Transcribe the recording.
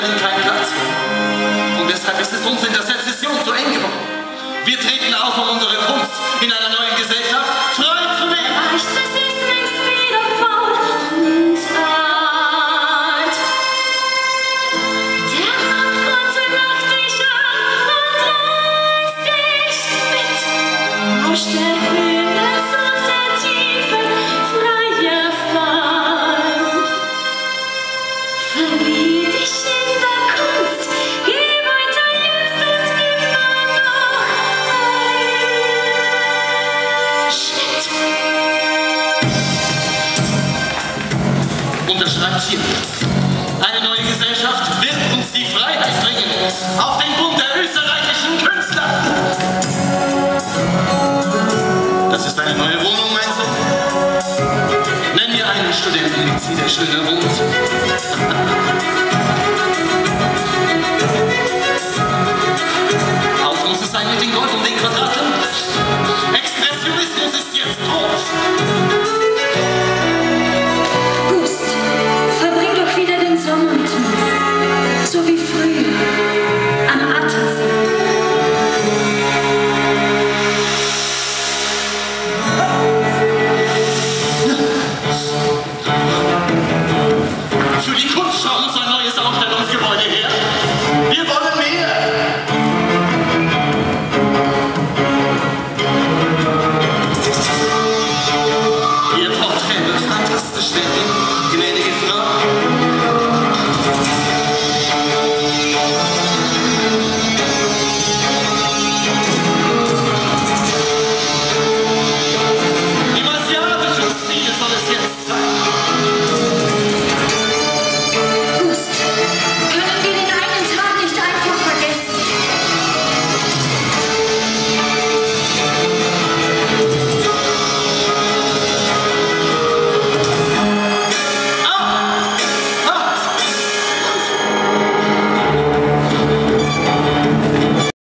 Künstlerin keinen Platz. Und deshalb ist es uns in der Sezession so eng geworden. Wir treten auf, um unsere Kunst in einer neuen Gesellschaft frei zu leben. Das ist längst wieder faul und alt. Der Abgrund lacht dich an und reißt dich mit. Aus der Höhe sucht der Tiefe freie Fall. Verlier dich in der Kunst, geh weiter jetzt und immer noch ein Schritt. Unterschreibt hier. Eine neue Gesellschaft wird uns die Freiheit bringen. Auf den Bund der österreichischen Künstler. Das ist eine neue Wohnung, meinst du? Nenn mir einen Studenten, der schöner wohnt. Auf muss es sein mit den Gold und den Quadraten. Expressionismus ist jetzt tot. Gust, verbring doch wieder den Sommer mit mir, so wie früher, am Attersee. Für die Kunstschau muss ein neues Ausstellungsformat